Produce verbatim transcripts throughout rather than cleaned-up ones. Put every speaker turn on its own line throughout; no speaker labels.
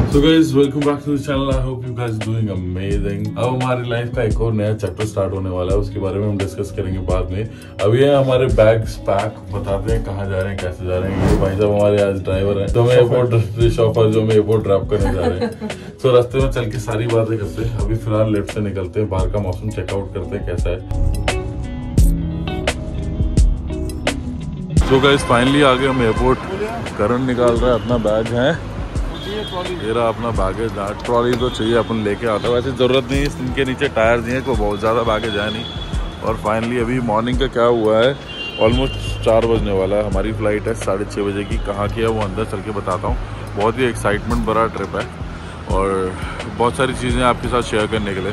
So guys, welcome back to the channel. I hope you guys are doing amazing. अब हमारी life का एक और नया चैप्टर स्टार्ट होने वाला है, उसके बारे में हम डिस्कस करेंगे बाद में। अभी है हमारे बैग्स पैक, बताते हैं कहाँ जा रहे हैं, कैसे जा रहे हैं। ये भाई साहब हमारे आज ड्राइवर हैं, तो हमें एयरपोर्ट शॉपर जो हमें एयरपोर्ट ड्रॉप करने जा रहे हैं। तो रास्ते में चल के सारी बातें करते हैं। अभी फिलहाल लेफ्ट से निकलते हैं, बाहर का मौसम चेकआउट करते हैं कैसा है। तो गाइस फाइनली आ गए हम एयरपोर्ट। करण निकाल रहा है अपना बैग है, ये रहा अपना बैगेज। ट्रॉली तो चाहिए, अपन लेके आता है। वैसे ज़रूरत नहीं है, इनके नीचे टायर दिए कोई बहुत ज़्यादा बैगेज है नहीं। और फाइनली अभी मॉर्निंग का क्या हुआ है, ऑलमोस्ट चार बजने वाला है। हमारी फ़्लाइट है साढ़े छः बजे की। कहाँ की है वो अंदर चल के बताता हूँ। बहुत ही एक्साइटमेंट भरा ट्रिप है और बहुत सारी चीज़ें आपके साथ शेयर करने के लिए।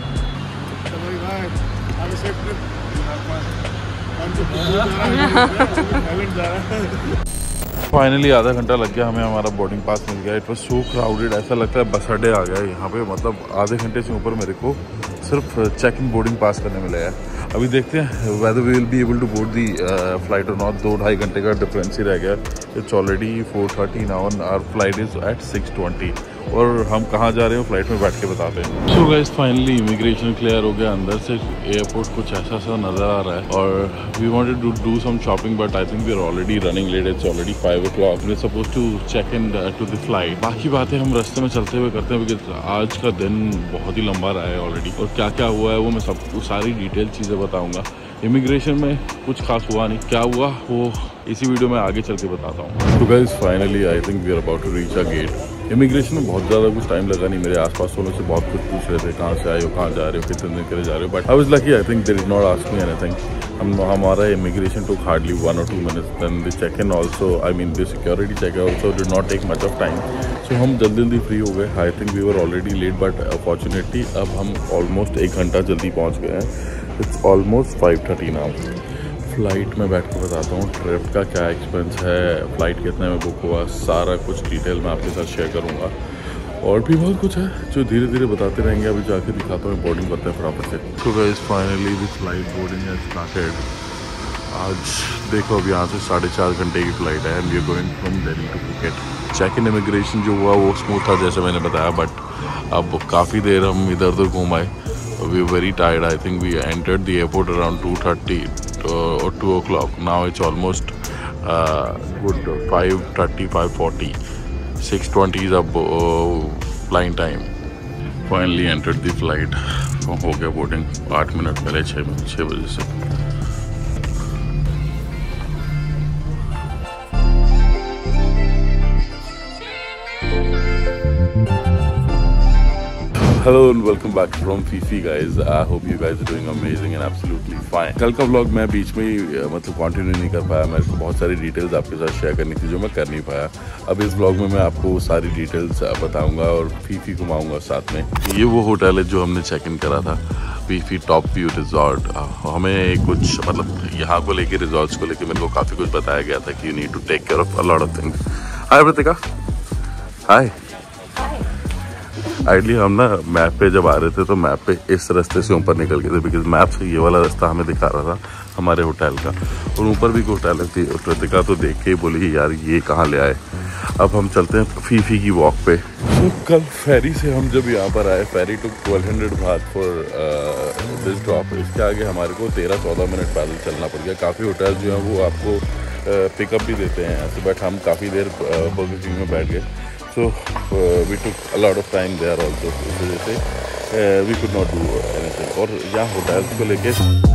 फाइनली आधा घंटा लग गया हमें, हमारा बोर्डिंग पास मिल गया। इट वाज सो क्राउडेड, ऐसा लगता है बस अड्डे आ गया यहाँ पे। मतलब आधे घंटे से ऊपर मेरे को सिर्फ चेक इन बोर्डिंग पास करने में लगा है। अभी देखते हैं whether we will be able to board the flight और नॉट। दो ढाई घंटे का डिफरेंस ही रह गया। It's already four thirty now, our flight is at six twenty. और हम कहाँ जा रहे हैं फ्लाइट में बैठ के बताते हैं। So guys finally immigration clear हो गया। अंदर से एयरपोर्ट कुछ ऐसा सा नज़र आ रहा है और we wanted to do some shopping but I think we are already running late. It's already five o'clock. We are suppose to check in to the flight. बाकी बातें हम रास्ते में चलते हुए करते हैं बिकॉज आज का दिन बहुत ही लंबा रहा है ऑलरेडी। और क्या क्या हुआ है वो मैं सबको सारी डिटेल चीज़ें बताऊँगा। इमिग्रेशन में कुछ खास हुआ नहीं, क्या हुआ वो इसी वीडियो में आगे चल के बताता हूँ। तो guys finally I think we are about to reach a gate. Immigration में बहुत ज़्यादा कुछ टाइम लगा नहीं। मेरे आसपास वालों से बहुत कुछ पूछ रहे थे, कहाँ से आए हो, कहाँ जा रहे हो, कितने दिन के लिए जा रहे हो। But I was lucky, I think they did not ask me anything. हम हमारा इमिग्रेशन टुक हार्डली वन और two minutes. Then the check in also, I mean the security check also did not take much of time. So हम जल्दी जल्दी free हो गए। I think we were already late but unfortunately अब हम almost एक घंटा जल्दी पहुँच गए हैं। It's almost five thirty now. Flight में बैठ कर बताता हूँ ट्रिप का क्या एक्सपेंस है, फ़्लाइट कितने में बुक हुआ, सारा कुछ डिटेल मैं आपके साथ शेयर करूँगा। और भी बहुत कुछ है जो धीरे धीरे बताते रहेंगे। अभी जाके दिखाता हूँ, बोर्डिंग करते हैं फटाफट से। तो guys finally the flight boarding है स्टार्टेड। आज देखो अब यहाँ से साढ़े चार घंटे की फ़्लाइट है and we are going from Delhi to Phuket. Check in immigration जो हुआ वो स्मूथ था जैसे मैंने बताया, बट अब काफ़ी देर हम इधर उधर घूम आए। We are very tired. I think we entered the airport around two thirty or two o'clock. Now it's almost uh, good five thirty, five forty. six twenty is up uh, flying time. Finally entered the flight. हो गया boarding आठ minute पहले, छः छः बजे से। Hello and welcome back from Fifi guys. I hope you guys are doing amazing and absolutely fine. कल का व्लॉग मैं बीच में ही मतलब कंटिन्यू नहीं कर पाया। मेरे को बहुत सारी डिटेल्स आपके साथ शेयर करनी थी जो मैं कर नहीं पाया। अब इस व्लॉग में मैं आपको सारी डिटेल्स बताऊंगा और फीफी घुमाऊंगा साथ में। ये वो होटल है जो हमने चेक इन करा था, फीफी टॉप व्यू रिजॉर्ट। हमें कुछ मतलब यहाँ को लेके, रिजॉर्ट्स को लेके मेरे को काफ़ी कुछ बताया गया था कि you need to take care of a lot of things. Hi Pratika. Hi. Ideally हम ना मैप पे जब आ रहे थे तो मैप पे इस रास्ते से ऊपर निकल गए थे बिकॉज मैप से ये वाला रास्ता हमें दिखा रहा था हमारे होटल का। और ऊपर भी होटल थी। कृतिका तो देख के बोली यार ये कहाँ ले आए। अब हम चलते हैं फीफी की वॉक पे। तो कल फेरी से हम जब यहाँ पर आए, ferry to twelve hundred baht for this drop. इसके आगे हमारे को तेरह चौदह मिनट पैदल चलना पड़ गया। काफ़ी होटल जो हैं वो आपको पिकअप uh, भी देते हैं ऐसे, बट हम काफ़ी देर बर्गर किंग में बैठ गए। So uh, we took a lot of time there also. इस वजह से uh, we could not do anything. और यहाँ होटल्स को लेके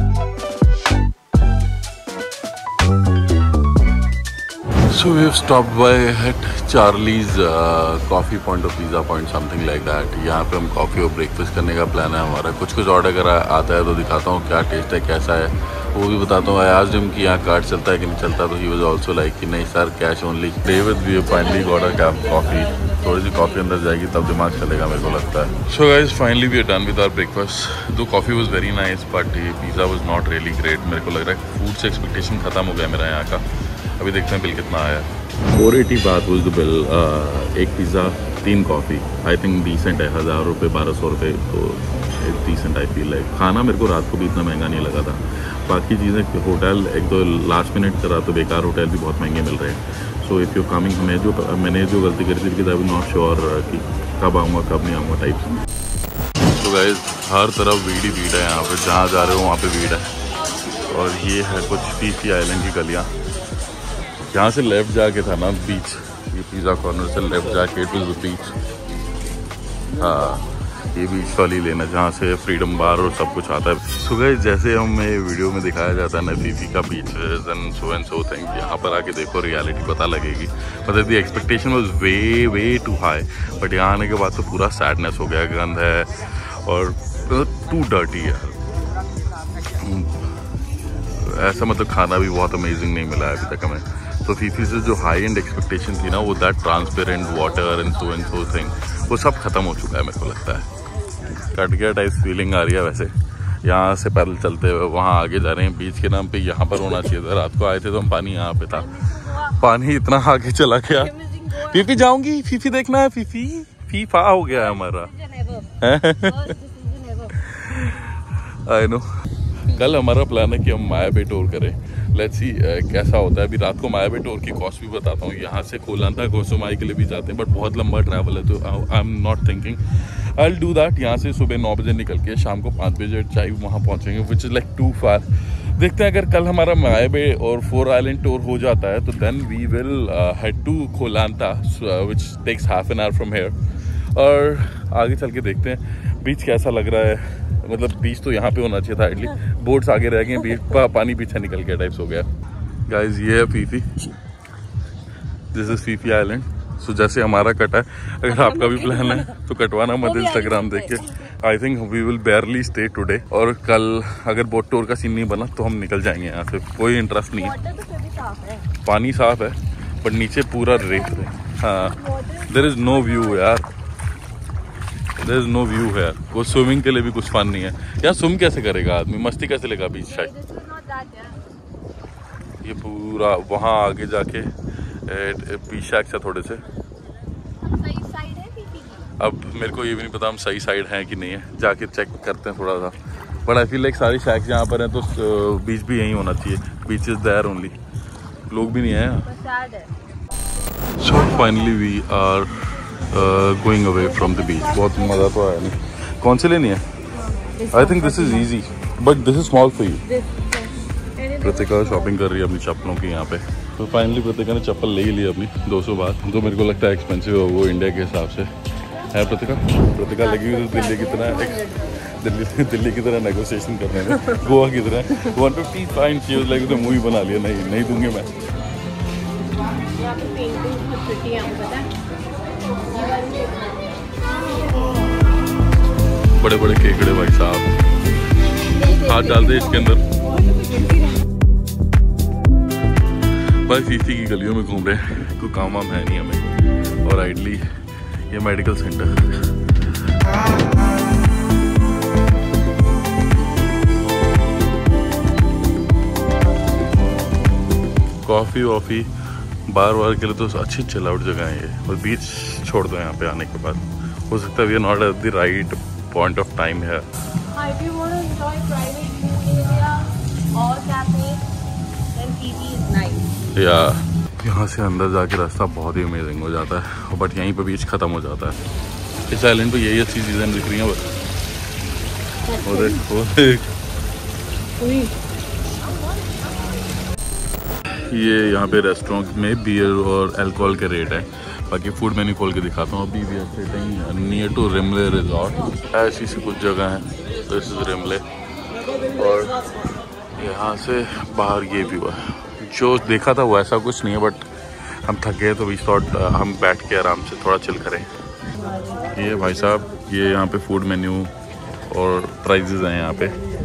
so we have stopped by at Charlie's uh, coffee point or pizza point, something like that. यहाँ पे हम कॉफ़ी और ब्रेकफास्ट करने का प्लान है हमारा। कुछ कुछ ऑर्डर करा आता है तो दिखाता हूँ क्या टेस्ट है, कैसा है वो भी बताता हूँ। आज जिम की यहाँ कार्ड चलता है कि नहीं चलता, तो ही वाज आल्सो लाइक कि नहीं sir cash only. David we finally got a cup coffee. थोड़ी सी कॉफ़ी अंदर जाएगी तब दिमाग चलेगा मेरे को लगता है। So guys finally we are done with our breakfast. दो coffee was very nice but pizza was not really great. मेरे को लग रहा है फूड से एक्सपेक्टेशन खत्म हो गया मेरा यहाँ का। अभी देखते हैं बिल कितना आया। Four eighty baht was the bill. एक पिज़्ज़ा, तीन कॉफ़ी। आई थिंक डिसेंट है। हज़ार रुपये, बारह सौ रुपये तो डिसेंट आई फील लाइक। खाना मेरे को रात को भी इतना महंगा नहीं लगा था। बाकी चीज़ें होटल एक दो लास्ट मिनट करा तो बेकार होटल भी बहुत महंगे मिल रहे हैं। सो इफ़ यू कमिंग, मैं जो मैंने जो गलती करी थी कि आई एम नॉट श्योर कि कब आऊँगा कब नहीं आऊँगा टाइप। तो गाइस हर तरफ भीड़ ही भीड़ है यहाँ पे, जहाँ जा रहे हो वहाँ पे भीड़ है। और ये है कुछ फीफी आइलैंड की गलियाँ। यहाँ से लेफ़्ट जाके था ना बीच, ये पिज़्ज़ा कॉर्नर से लेफ़्ट जाके इट वाज द बीच। हाँ ये बीच वाली लेना जहाँ से फ्रीडम बार और सब कुछ आता है। सो गाइस जैसे हमें वीडियो में दिखाया जाता है ना फीफी का beach and so and so thing, यहाँ पर आके देखो रियलिटी पता लगेगी। मतलब the expectation was way way too high, but यहाँ आने के बाद तो पूरा सैडनेस हो गया। गंद है और टू डर्टी है ऐसा, मतलब खाना भी बहुत अमेजिंग नहीं मिला है अभी तक हमें। तो फीफी से जो हाई एंड एक्सपेक्टेशन थी ना, वो that transparent water and so and so thing, वो सब खत्म हो चुका है मेरे को लगता है। कट गया टाइप फीलिंग आ रही है। वैसे यहाँ से पैदल चलते हुए वहाँ आगे जा रहे हैं बीच के नाम पे, यहाँ पर होना चाहिए था। रात को आए थे तो हम पानी यहाँ पे था, पानी इतना आगे चला गया। फीफी जाऊंगी, फीफी देखना है, फीफी फीफा हो गया है हमारा। आई नो कल हमारा प्लान है कि हम माया बे टूर करें। लेट्स सी uh, कैसा होता है। अभी रात को माया बे टूर की कॉस्ट भी बताता हूँ। यहाँ से कोलांता घोसोमाई के लिए भी जाते हैं, बट बहुत लंबा ट्रैवल है, तो I am not thinking I will do that. यहाँ से सुबह नौ बजे निकल के शाम को पाँच बजे चाहे वहाँ पहुँचेंगे, which is like too far. देखते हैं अगर कल हमारा माया बे और फोर आइलैंड टूर हो जाता है तो then we will head to Koh Lanta which takes half an hour from here. और आगे चल के देखते हैं बीच कैसा लग रहा है। मतलब बीच तो यहाँ पे होना चाहिए था एटलीस्ट, बोट्स आगे रह गए, बीच का पानी पीछे निकल गया टाइप्स हो गया। गाइस ये है Phi Phi, this is Phi Phi island. So जैसे हमारा कटा है, अगर आपका भी प्लान है तो कटवाना मत इंस्टाग्राम देख के। I think we will barely stay today, और कल अगर बोट टूर का सीन नहीं बना तो हम निकल जाएंगे यहाँ से। कोई इंटरेस्ट नहीं है, पानी साफ है बट नीचे पूरा रेत है। हाँ देयर इज नो व्यू यार, देयर इज नो व्यू है। वो स्विमिंग के लिए भी कुछ फन नहीं है यार। स्विम कैसे करेगा आदमी, मस्ती कैसे लेगा बीच साइड। ये पूरा वहाँ आगे जाके पीछे से थोड़े से, अब मेरे को ये भी नहीं पता हम सही साइड हैं कि नहीं है, जाके चेक करते हैं थोड़ा सा। बट आई फील लाइक सारी शैक्स यहाँ पर हैं तो बीच भी यहीं होना चाहिए। बीच इज देयर ओनली, लोग भी नहीं है। So finally we are going away from the beach. बहुत मज़ा तो आया नहीं। कौन सी लेनी है? I think this is easy but this is small for you. Pratika shopping कर रही है अपनी चप्पलों की यहाँ पे। तो फाइनली प्रतिका ने चप्पल ले ही ली अपनी दो सौ बात, जो मेरे को लगता है एक्सपेंसिव है वो इंडिया के हिसाब से है। प्रतिका प्रतिका लगी हुई तो दिल्ली की तरह दिल्ली दिल्ली की तरह नेगोशिएशन करने में, गोवा की तरह वन फिफ्टी फाइन चीज लाइक उसे मूवी बना लिया। नहीं नहीं दूंगी मैं। बड़े बड़े केकड़े भाई साहब, हाथ डाल दे इसके अंदर। बस फीफी की गलियों में घूम रहे हैं, कोई काम वाम है नहीं हमें। और आइडली ये मेडिकल सेंटर, कॉफ़ी वॉफ़ी बार बार के लिए तो अच्छी चिल आउट जगह है ये। और बीच छोड़ दो यहाँ पे आने के बाद, हो सकता है we are not at the right point of time है। या यहाँ से अंदर जाके रास्ता बहुत ही अमेजिंग हो जाता है, बट यहीं पे बीच ख़त्म हो जाता है। इस आइलैंड पे यही अच्छी चीज़ें दिख रही हैं बस। वो देख वो देख ये यहाँ पे रेस्टोरेंट में बियर और अल्कोहल के रेट है। बाकी फूड मेन्यू खोल के दिखाता हूँ। अभी we are sitting near to Rimley resort, ऐसी सी कुछ जगह है। दिस इज रिमले, और यहाँ से बाहर ये व्यू है। जो देखा था वैसा कुछ नहीं है, बट हम थक गए तो वी थॉट हम बैठ के आराम से थोड़ा चिल करें। ये भाई साहब ये यहाँ पे फूड मेन्यू और प्राइजेज हैं यहाँ पे।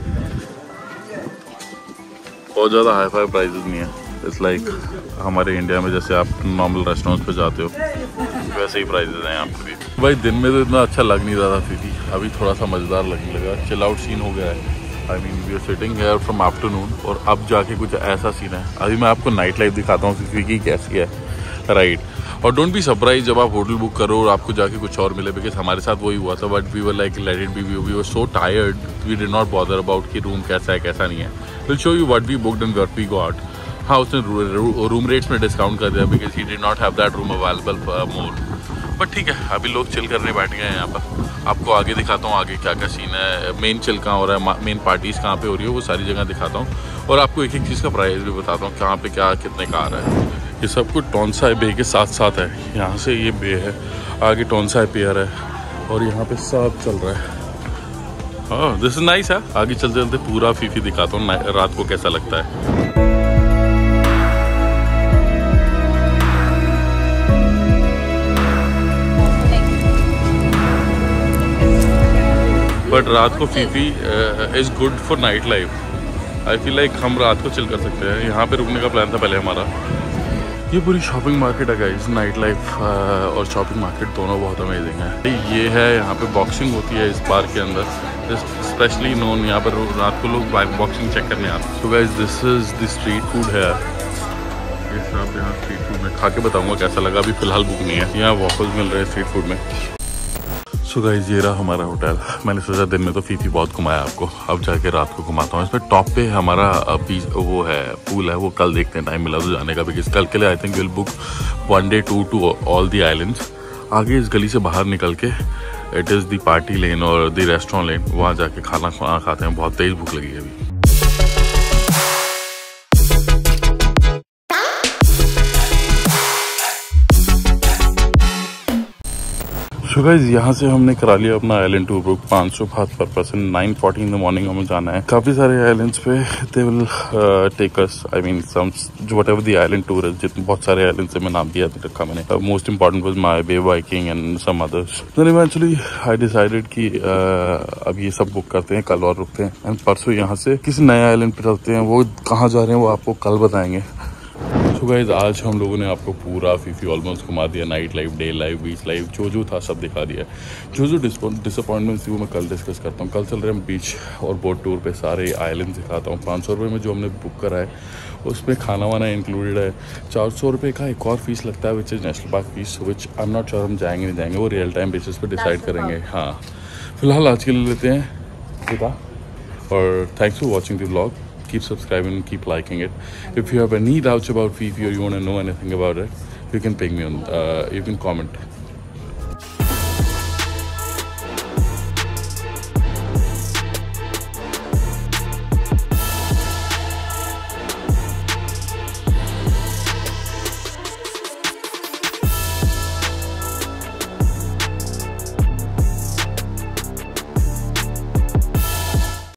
बहुत ज़्यादा हाई फाई प्राइजेज नहीं है। इट्स लाइक like, हमारे इंडिया में जैसे आप नॉर्मल रेस्टोरेंट पे जाते हो वैसे ही प्राइजेज हैं यहाँ पे भी। भाई दिन में तो इतना अच्छा लग नहीं रहा था फीफी, अभी थोड़ा सा मज़ेदार लगने लगा। चिल आउट सीन हो गया है। I mean we are sitting here from afternoon, और अब जाके कुछ ऐसा सीन है। अभी मैं आपको नाइट लाइफ दिखाता हूँ फीफी की कैसी है, राइट। और डोंट बी सरप्राइज जब आप होटल बुक करो और आपको जाके कुछ और मिले, बिकॉज हमारे साथ वही हुआ था। But we were like let it be, we were so tired we did not bother about कि रूम कैसा है कैसा नहीं है। Will show you what we booked and what we got. हाँ उसने रू, रूम रेट्स में डिस्काउंट कर दिया because he did not have that room available more. But ठीक है, अभी लोग चिल करने बैठ गए हैं यहाँ पर। आपको आगे दिखाता हूँ आगे क्या क्या सीन है, मेन चिल कहाँ हो रहा है, मेन पार्टीज़ कहाँ पे हो रही है, वो सारी जगह दिखाता हूँ और आपको एक एक चीज़ का प्राइस भी बताता हूँ कहाँ पे क्या कितने का आ रहा है। ये सब कुछ टोनसाई बे के साथ साथ है, यहाँ से ये बे है, आगे टोनसाई पियर है और यहाँ पे सब चल रहा है। हाँ दिस इज नाइस है। आगे चलते चलते पूरा फीफी दिखाता हूँ रात को कैसा लगता है। बट रात को Phi Phi is good for night life. I feel like हम रात को चिल कर सकते हैं। यहाँ पे रुकने का प्लान था पहले हमारा। ये पूरी शॉपिंग मार्केट है गाइस, नाइट लाइफ और शॉपिंग मार्केट दोनों बहुत अमेजिंग है। ये है यहाँ पे बॉक्सिंग होती है इस पार्क के अंदर, स्पेशली नोन यहाँ पर रात को लोग बॉक्सिंग चेक करने आते हैं। So guys this is the street food है। ये सब यहाँ स्ट्रीट फूड में खा के बताऊँगा कैसा लगा। अभी फिलहाल बुक नहीं है। यहाँ वॉफल्स मिल रहे हैं स्ट्रीट फूड में। सो गाइस ये रहा हमारा होटल। मैंने सोचा दिन में तो फीफी बहुत घुमाया आपको, अब जाके रात को घुमाता हूँ। इसमें टॉप पे हमारा पीस वो है पूल है, वो कल देखते हैं टाइम मिला तो जाने का, बिकॉज कल के लिए I think will book one day tour to all the islands. आगे इस गली से बाहर निकल के it is the party lane और दी रेस्टोरेंट लेन, वहाँ जाके खाना खाना खाते हैं। बहुत तेज़ भूख लगी है अभी। सो गाइस यहाँ से हमने करा लिया अपना आइलैंड टूर बुक, पाँच सौ बात पर person, nine forty in the morning हमें जाना है। काफ़ी सारे आइलैंड्स पे they will take us, I mean some whatever the island tour है, जितने बहुत सारे आइलैंड से मैं नाम दिया रखा मैंने। Most important was Maya Bay biking and some others. Then eventually I decided कि uh, अब ये सब बुक करते हैं, कल और रुकते हैं एंड परसों यहाँ से किसी नए आइलैंड पे चलते हैं। वो कहाँ जा रहे हैं वो आपको कल बताएंगे। सो गाइस आज हम लोगों ने आपको पूरा फीफी ऑलमोस्ट घुमा दिया, night life, day life, beach life, जो जो था सब दिखा दिया। जो जो डिसअपॉइंटमेंट्स थी वो मैं कल डिस्कस करता हूँ। कल चल रहे हैं बीच और बोट टूर पे, सारे आइलैंड दिखाता हूँ। पाँच सौ रुपये में जो हमने बुक करा है उसमें खाना वाना इंक्लूडेड है। चार सौ रुपये का एक और फीस लगता है which is national park fees, which I am not sure हम जाएंगे नहीं जाएंगे, वो रियल टाइम बेसिस पे डिसाइड करेंगे। हाँ फिलहाल आज के लिए लेते हैं और thanks for watching the vlog. Keep subscribing and keep liking it. If you have any doubts about Fifi or you want to know anything about it, you can ping me on, uh, you can comment.